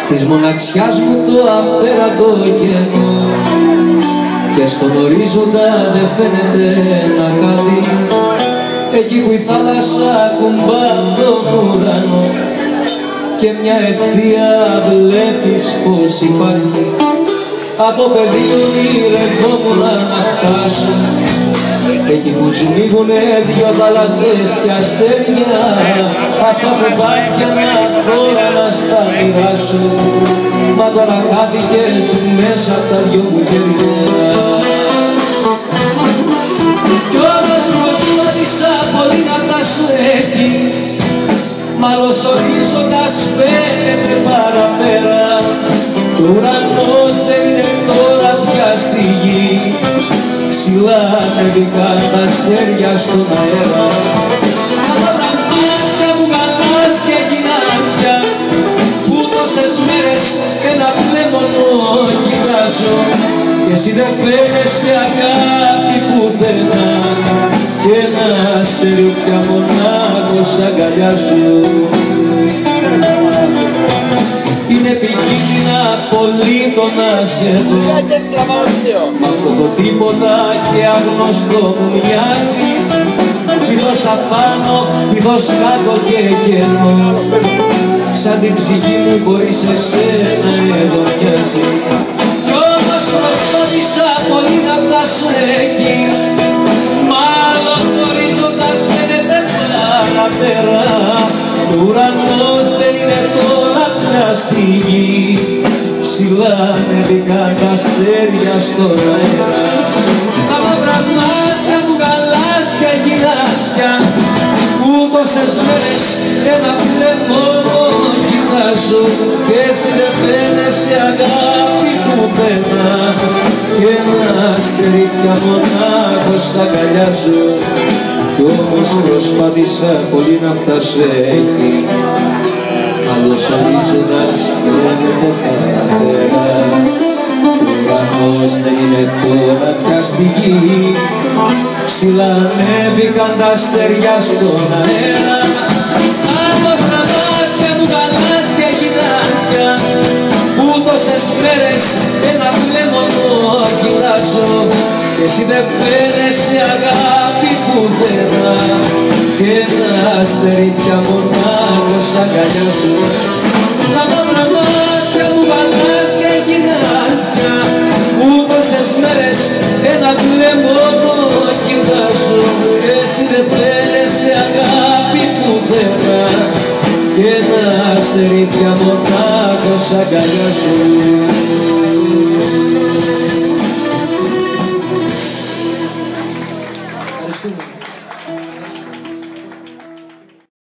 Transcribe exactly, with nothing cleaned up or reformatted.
της μοναξιάς μου το απέραντο κενό, και στον ορίζοντα δεν φαίνεται ένα κάτι, εκεί που η θάλασσα κουμπά τον ουρανό, και μια ευθεία βλέπεις πως υπάρχει. Από παιδί ονειρευόμουν να φτάσω εκεί που σμίγουνε δυο θάλασσες και αστέρια, αυτά που βάθιανα τώρα να στα μοιράσω, μα τώρα χάθηκες μέσα απ' τα δυο μου χέρια. Κι όμως προσπάθησα πολύ να φτάσω εκεί, μ' άλλος ορίζοντας φαίνεται παραπέρα, ο ουρανός δεν είναι τώρα πια στη γη, ψηλά ανέβηκαν τα αστέρια στον αέρα. Τα μαύρα μάτια μου γαλάζια γυνάτια, που τόσες μέρες ένα μπλε μόνο κοιτάζω, και εσύ δεν φαίνεσαι αγάπη πουθενά, και ένα αστέρι πια μονάχος αγκαλιάζω. Είναι επικίνδυνα πολύ το να σε δω, μ' αυτό το τίποτα και αγνωστό μου μοιάζει, πηδώς απάνω, πηδώς κάτω και κενό, σαν την ψυχή μου χωρίς εσένα εδώ μοιάζει. Κι όμως προσπάθησα πολύ να φτάσω εκεί, μ' άλλος ορίζοντας φαίνεται παραπέρα, ο ουρανός δεν είναι τώρα πια στη γη, ψηλά ανέβηκαν τα αστέρια στον αέρα. Τα μαύρα μάτια μου γαλάζια γυνάτια, που τόσες μέρες ένα μπλε μόνο κοιτάζω, και εσύ δεν φαίνεσαι αγάπη πουθενά, και ένα αστέρι πια μονάχος αγκαλιάζω. Κι όμως προσπάθησα πολύ να φτάσω εκεί, άλλος ορίζοντας φαίνεται παραπέρα, ο ουρανός δεν είναι τώρα πια στη γη, ψηλά ανέβηκαν τα αστέρια στον αέρα. Τα μαύρα μάτια μου γαλάζια γυνάτια, που τόσες μέρες ένα μπλε μόνο κοιτάζω, και εσύ δεν φαίνεσαι αγάπη πουθενά, και ένα αστέρι πια μονάχος αγκαλιάζω. Τα μαύρα μάτια μου γαλάζια γυνάτια, που τόσες μέρες ένα μπλε μόνο κοιτάζω, και εσύ δεν φαίνεσαι αγάπη πουθενά, και ένα αστέρι πια μονάχος αγκαλιάζω.